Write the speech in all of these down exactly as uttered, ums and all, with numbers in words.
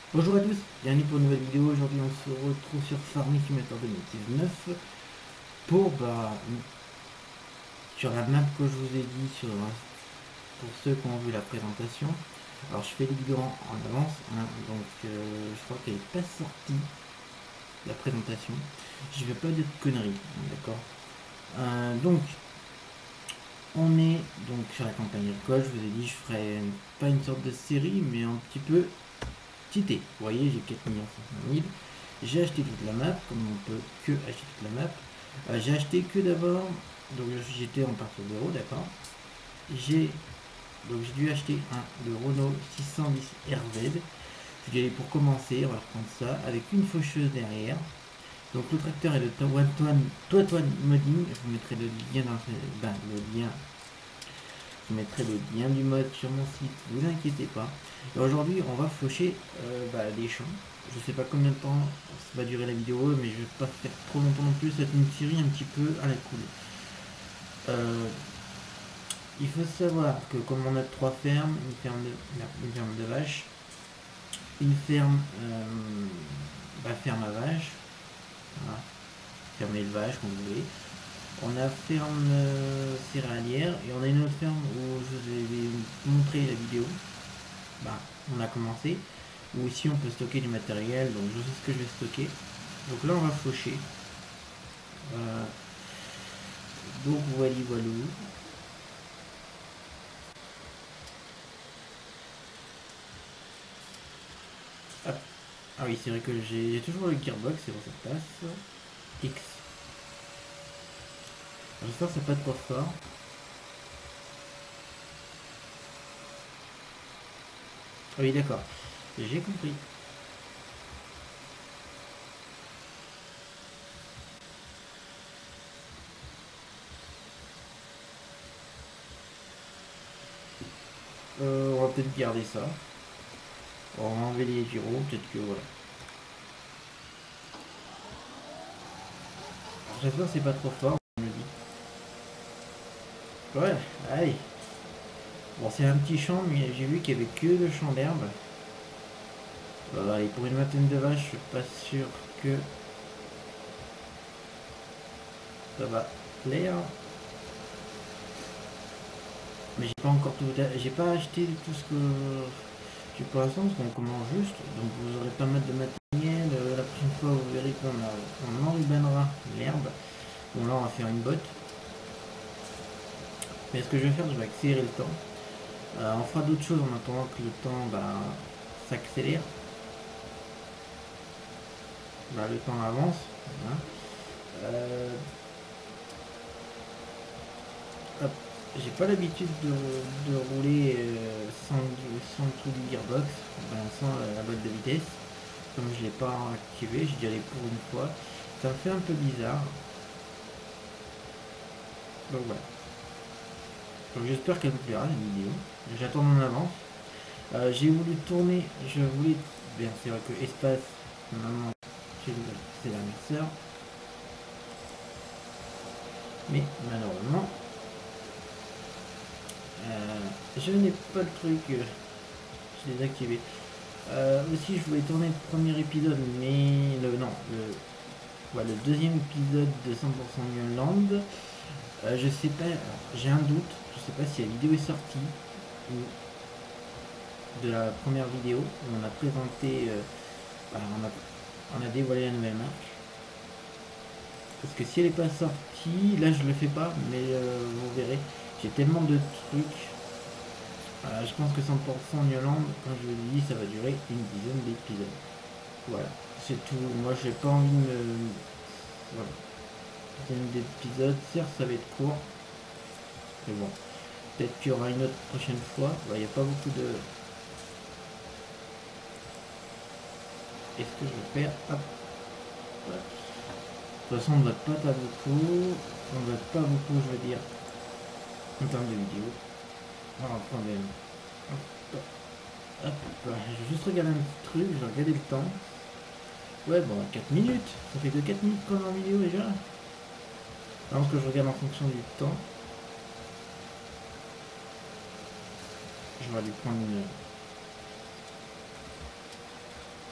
Bonjour à tous, bienvenue pour une nouvelle vidéo. Aujourd'hui on se retrouve sur Farming Simulator deux mille dix-neuf pour bah, sur la map que je vous ai dit sur, pour ceux qui ont vu la présentation. Alors je fais les vidéos en, en avance, hein, donc euh, je crois qu'elle n'est pas sortie la présentation. Je vais pas dire de conneries, d'accord. Euh, donc on est donc sur la campagne agricole. Je vous ai dit je ferai pas une sorte de série mais un petit peu tité. Vous voyez, j'ai quatre millions cinq cent mille. J'ai acheté toute la map, comme on peut que acheter toute la map. Euh, j'ai acheté que d'abord, donc j'étais en partie de zéro, d'accord. J'ai donc j'ai dû acheter un de Renault six cent dix R Z. Je dis allez, pour commencer, on va reprendre ça avec une faucheuse derrière. Donc le tracteur est de Toitoine Modding. Je vous mettrai le lien dans le, ben, le lien. Je mettrai le lien du mode sur mon site, vous inquiétez pas. Et aujourd'hui, on va faucher euh, bah, les champs. Je sais pas combien de temps ça va durer la vidéo, mais je vais pas faire trop longtemps non plus. C'est une série un petit peu à la cool. Euh, il faut savoir que comme on a trois fermes, une ferme de, une ferme de vaches, une ferme, euh, bah, ferme à vaches, voilà, ferme élevage comme vous voulez. On a ferme euh, céréalière et on a une autre ferme où je vous ai montré la vidéo. Bah, on a commencé. Ou ici on peut stocker du matériel, donc je sais ce que je vais stocker. Donc là on va faucher. Euh, donc voilà, voilà. Hop. Ah oui, c'est vrai que j'ai toujours le gearbox, c'est bon, ça passe. X. J'espère que c'est pas trop fort. Ah oui, d'accord. J'ai compris. Euh, on va peut-être garder ça. On va enlever les gyros, peut-être que voilà. J'espère que c'est pas trop fort, on me dit. Ouais, allez. Bon, c'est un petit champ, mais j'ai vu qu'il n'y avait que le champ d'herbe. Euh, et pour une vingtaine de vaches, je suis pas sûr que ça va plaire. Mais j'ai pas encore tout. J'ai pas acheté tout ce que j'ai pour l'instant, parce qu'on commence juste. Donc vous aurez pas mal de matériel. Euh, la prochaine fois, vous verrez qu'on on enrubanera l'herbe. Bon, là, on va faire une botte. Mais ce que je vais faire, je vais accélérer le temps. Euh, on fera d'autres choses en attendant que le temps bah, s'accélère. Bah, le temps avance. Voilà. Euh, J'ai pas l'habitude de, de rouler euh, sans, sans tout le gearbox, ben, sans la, la boîte de vitesse. Comme je l'ai pas activé, j'ai dû aller pour une fois. Ça me fait un peu bizarre. Donc voilà. Donc j'espère qu'elle vous plaira la vidéo. J'attends en avance. Euh, j'ai voulu tourner, je voulais. Bien, c'est vrai que espace, normalement, c'est la mixeur. Mais malheureusement, euh, je n'ai pas le truc. Euh, je l'ai désactivé. Euh, aussi, je voulais tourner le premier épisode, mais le non, le, voilà, le deuxième épisode de cent pour cent Newland. Euh, je sais pas, j'ai un doute. Je sais pas si la vidéo est sortie ou de la première vidéo où on a présenté, euh, bah, on, a, on a dévoilé la nouvelle marque. Parce que si elle n'est pas sortie, là je le fais pas, mais euh, vous verrez, j'ai tellement de trucs. Euh, je pense que cent pour cent Newland, quand je vous dis, ça va durer une dizaine d'épisodes. Voilà, c'est tout. Moi, j'ai pas envie de me. Voilà. Dizaine d'épisodes, certes, ça va être court. Mais bon, peut-être qu'il y aura une autre prochaine fois. Il n'y a pas beaucoup de. Est-ce que je vais faire. Hop. Voilà. De toute façon, on ne vote pas, pas beaucoup. On ne vote pas beaucoup, je veux dire, en termes de vidéo. On va prendre une. Hop. Hop. Je vais juste regarder un petit truc, je vais regarder le temps. Ouais, bon, quatre minutes. Ça fait que quatre minutes qu'on est en vidéo déjà. Alors que je regarde en fonction du temps. Je vais lui prendre une.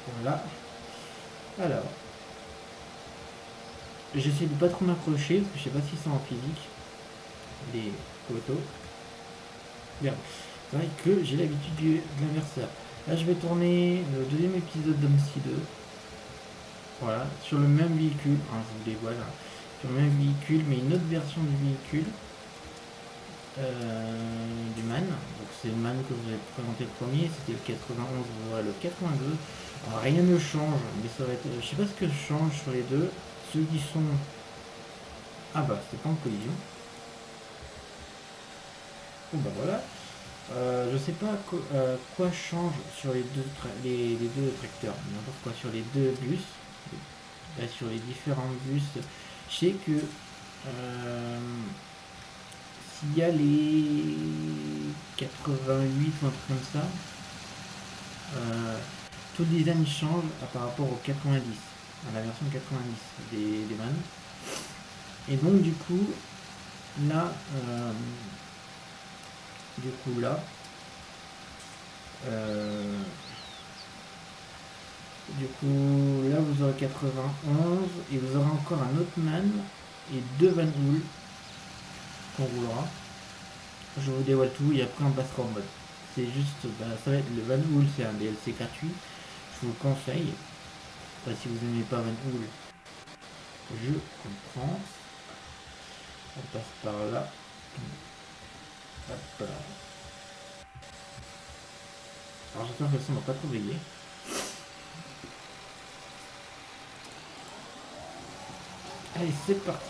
Voilà. Alors. J'essaie de pas trop m'accrocher, parce que je sais pas si c'est en physique. Les poteaux. Bien. C'est vrai que j'ai l'habitude de l'inverseur. Là, je vais tourner le deuxième épisode d'Amnesty deux. Voilà, sur le même véhicule. Hein, je vous dévoile. Hein, sur le même véhicule, mais une autre version du véhicule. Euh, du MAN. Donc c'est le MAN que je vous ai présenté le premier. C'était le quatre-vingt-onze, voilà le quatre-vingt-deux. Alors, rien ne change, mais ça va être. Je sais pas ce que change sur les deux. Ceux qui sont. Ah bah, c'est pas en collision. Bon bah voilà. Euh, je sais pas quoi, euh, quoi change sur les deux, les, les deux tracteurs, n'importe quoi, sur les deux bus, là, sur les différents bus. Je sais que euh, s'il y a les quatre-vingt-huit ou un truc comme ça, euh, tout le design change par rapport au quatre-vingt-dix, à la version quatre-vingt-dix des, des vannes. Et donc du coup, là, euh, du coup là, euh, du coup là vous aurez quatre-vingt-onze et vous aurez encore un autre man et deux Van Hool qu'on roulera. Je vous dévoile tout et après on passera en mode. C'est juste, bah, ça va être le Van Hool, c'est un D L C gratuit. Je vous le conseille. Enfin, si vous n'aimez pas Van Hool, je comprends. On passe par là. Hop là. Alors j'espère que le son va pas trop briller. Allez, c'est parti.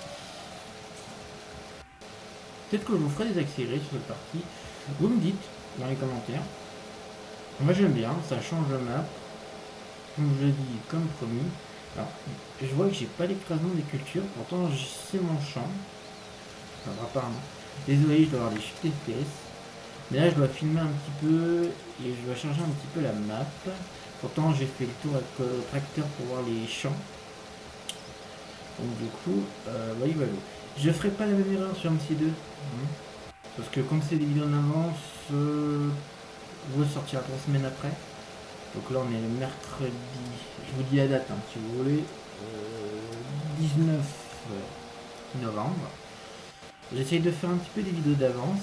Peut-être que je vous ferai des accélérés sur cette partie. Vous me dites dans les commentaires. Moi j'aime bien, ça change la map. Comme je l'ai dit, comme promis. Alors, je vois que j'ai pas l'écrasement des cultures, pourtant c'est mon champ. Enfin, apparemment. Désolé, je dois avoir des chutes F P S. Mais là je dois filmer un petit peu et je dois charger un petit peu la map. Pourtant j'ai fait le tour avec le tracteur pour voir les champs. Donc du coup, euh, voilà, voilà. Je ferai pas la même erreur sur M C deux. Hein, parce que comme c'est des vidéos en avance, euh, vous sortira trois semaines après. Donc là on est le mercredi, je vous dis la date hein, si vous voulez, euh, dix-neuf novembre. J'essaye de faire un petit peu des vidéos d'avance.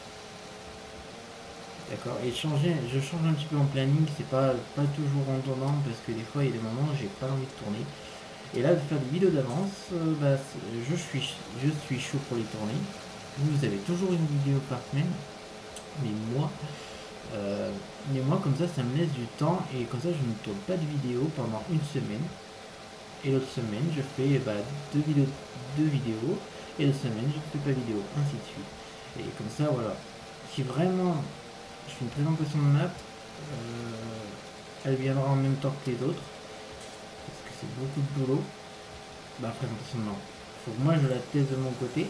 D'accord, et changer, je change un petit peu en planning, c'est pas, pas toujours redondant parce que des fois il y a des moments où j'ai pas envie de tourner. Et là de faire des vidéos d'avance, euh, bah, je, suis, je suis chaud pour les tourner. Vous avez toujours une vidéo par semaine, mais moi, euh, mais moi comme ça ça me laisse du temps et comme ça je ne tourne pas de vidéo pendant une semaine. Et l'autre semaine je fais bah, deux, vidéos, deux vidéos et l'autre semaine je ne fais pas de vidéo, ainsi de suite. Et comme ça voilà, si vraiment je fais une présentation de map, euh, elle viendra en même temps que les autres parce que c'est beaucoup de boulot. Bah présentation de map, faut que moi je la teste de mon côté.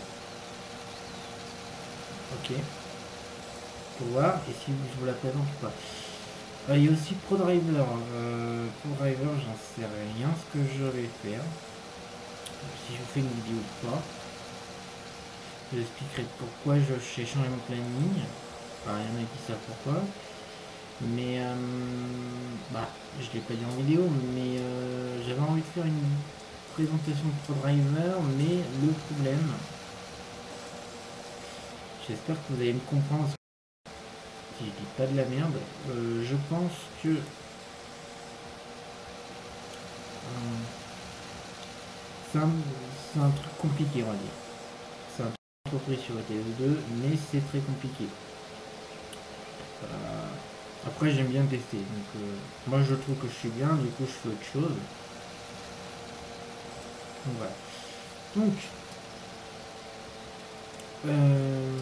Ok, pour voir et si je vous la présente ou pas. Euh, il y a aussi ProDriver. Euh, ProDriver, j'en sais rien ce que je vais faire. Si je vous fais une vidéo ou pas. Je vous expliquerai pourquoi j'ai changé mon planning. Enfin, il y en a qui savent pourquoi. Mais euh, bah, je l'ai pas dit en vidéo, mais euh, j'avais envie de faire une présentation de ProDriver, mais le problème, j'espère que vous allez me comprendre si je dis pas de la merde, euh, je pense que euh, c'est un, un truc compliqué, on va dire. C'est un truc entrepris sur la T S deux, mais c'est très compliqué. Euh, après j'aime bien tester, donc euh, moi je trouve que je suis bien, du coup je fais autre chose. Donc voilà. Donc euh,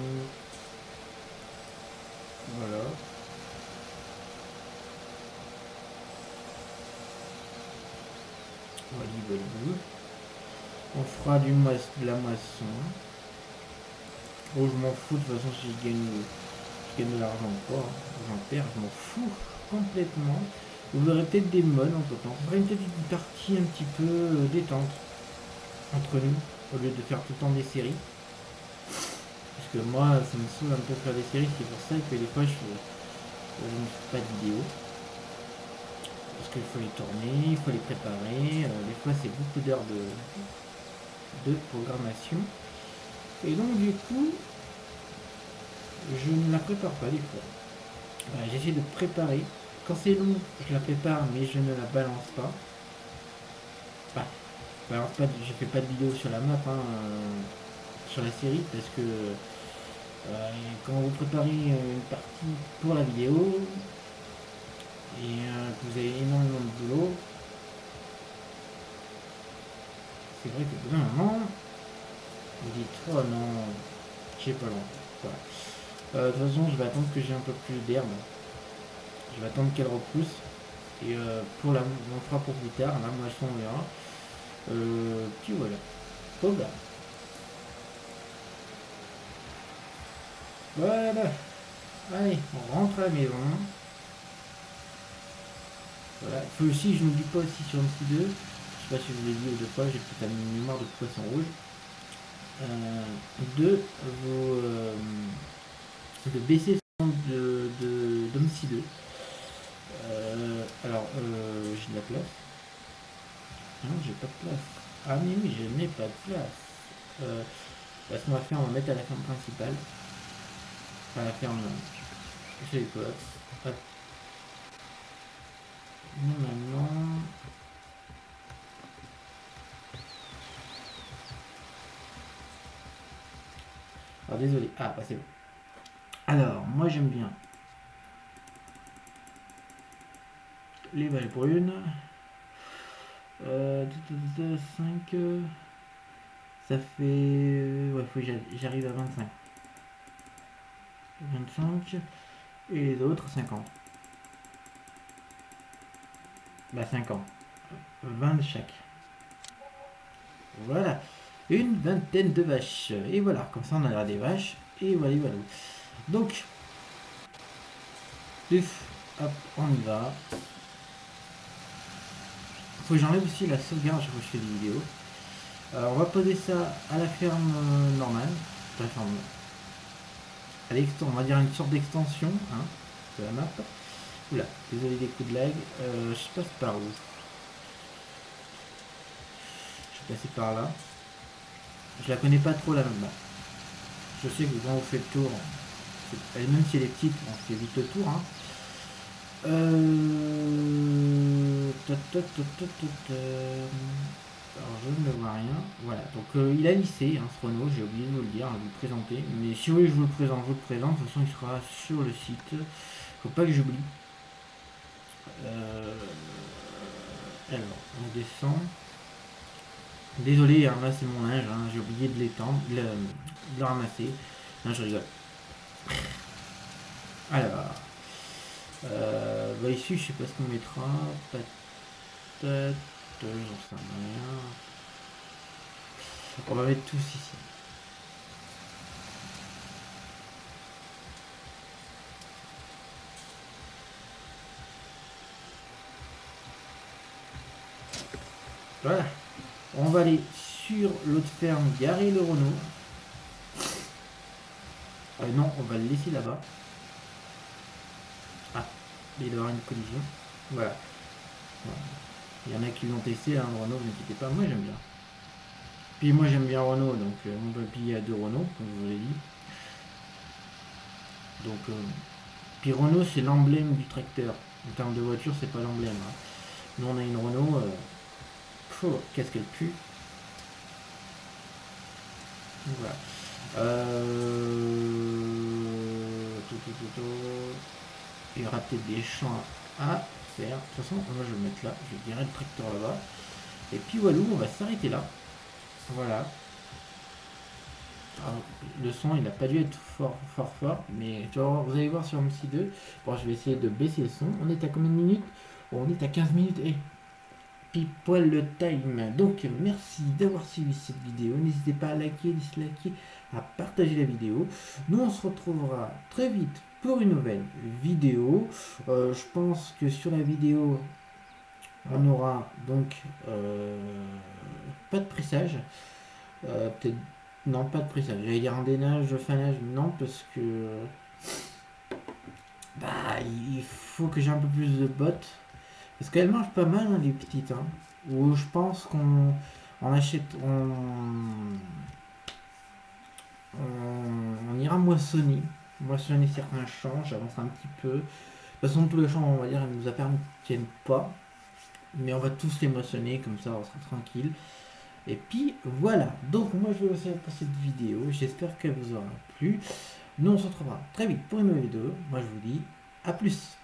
voilà. Voilà, voilà. On fera du mois de la moisson. Oh, je m'en fous de toute façon si je gagne, je gagne de l'argent ou pas. J'en perds, je m'en fous complètement. Vous aurez peut-être des modes entre temps. Ce serait peut-être une partie un petit peu euh, détente entre nous au lieu de faire tout le temps des séries. Parce que moi ça me saoule un peu de faire des séries, c'est pour ça que des fois je, je ne fais pas de vidéos. parce qu'il faut les tourner, il faut les préparer. Euh, des fois, c'est beaucoup d'heures de, de programmation. Et donc, du coup, je ne la prépare pas des fois. Voilà, j'essaie de préparer. Quand c'est long, je la prépare, mais je ne la balance pas. Enfin, je balance pas, je fais pas de vidéo sur la map, hein, euh, sur la série, parce que euh, quand vous préparez une partie pour la vidéo et euh, que vous avez énormément de boulot, c'est vrai que bout d'un moment, vous dites oh non, j'ai pas longtemps. Voilà. Euh, de toute façon, je vais attendre que j'ai un peu plus d'herbe. Je vais attendre qu'elle repousse. Et euh, pour la, on fera pour plus tard. Là, moi, je on verra. Euh, puis voilà. Oh bah. Voilà. Allez, on rentre à la maison. Voilà. Il faut aussi, je ne dis pas aussi sur M C deux. Je sais pas si je vous l'ai dit deux fois, j'ai peut-être une mémoire de poisson rouge. Euh, de vos euh, de baisser son de, de, de M C deux. Euh, alors, euh, j'ai de la place. Non, j'ai pas de place. Ah mais oui, je n'ai pas de place. Euh, bah, ce qu'on va faire, on va mettre à la ferme principale. À la ferme, je sais quoi. Hop. Normalement. Alors désolé. Ah, bah c'est bon. Alors, moi j'aime bien les vaches brunes. Euh, cinq. Ça fait. Ouais, faut que j'arrive à vingt-cinq. vingt-cinq. Et les autres, cinquante. Bah, cinquante. vingt de chaque. Voilà. Une vingtaine de vaches. Et voilà, comme ça on aura des vaches. Et voilà, voilà. Donc, hop, on y va. Faut que j'enlève aussi la sauvegarde chaque fois que je fais des vidéos. Alors, on va poser ça à la ferme euh, normale. À la ferme. À l'extension, on va dire une sorte d'extension hein, de la map. Oula, désolé des coups de lag. Euh, je passe par où? Je vais passer par là. Je la connais pas trop la map. Je sais que quand on fait le tour, même si elle est petite, on fait vite le tour. Hein. Euh... Alors je ne vois rien. Voilà, donc euh, il a lissé hein, ce Renault, j'ai oublié de vous le dire, de vous le présenter. Mais si vous voulez que je vous le présente, je vous le présente. De toute façon, il sera sur le site. Faut pas que j'oublie. Euh... Alors, on descend. Désolé, hein, là c'est mon linge, hein, j'ai oublié de l'étendre, de, de le ramasser. Non, je rigole. Alors, euh, bah ici, je sais pas ce qu'on mettra. Peut-être, j'en sais rien. On va mettre tous ici. Voilà. On va aller sur l'autre ferme, garer le Renault. Euh, non, on va le laisser là-bas. Ah, il doit y avoir une collision. Voilà. Voilà. Il y en a qui l'ont testé, hein, le Renault, ne vous inquiétez pas. Moi, j'aime bien. Puis moi, j'aime bien Renault, donc euh, mon papy a deux Renault, comme je vous l'ai dit. Donc, euh, puis Renault, c'est l'emblème du tracteur. En termes de voiture, c'est pas l'emblème. Hein. Nous, on a une Renault. Euh, qu'est-ce qu'elle pue. Voilà. Euh... Il y aura peut-être des champs à faire. De toute façon, moi je vais le mettre là. Je vais virer le tracteur là-bas. Et puis voilà, on va s'arrêter là. Voilà. Alors, le son, il n'a pas dû être fort, fort, fort. Mais tu vois, vous allez voir sur M C deux. Bon, je vais essayer de baisser le son. On est à combien de minutes? Bon, on est à quinze minutes. Et pile poil le time. Donc, merci d'avoir suivi cette vidéo. N'hésitez pas à liker, disliker, à partager la vidéo. Nous, on se retrouvera très vite pour une nouvelle vidéo. Euh, je pense que sur la vidéo, on aura donc euh, pas de pressage. Euh, Peut-être non, pas de pressage. J'allais dire un dénage, fanage, non, parce que bah il faut que j'ai un peu plus de bottes. Parce qu'elles mangent pas mal, hein, les petites. Hein. Ou je pense qu'on on achète. On, on, on ira moissonner. Moissonner certains champs, j'avance un petit peu. De toute façon, tous les champs, on va dire, elles nous appartiennent pas. Mais on va tous les moissonner, comme ça, on sera tranquille. Et puis voilà, donc moi je vais vous laisser pour cette vidéo, j'espère qu'elle vous aura plu. Nous on se retrouvera très vite pour une nouvelle vidéo, moi je vous dis à plus.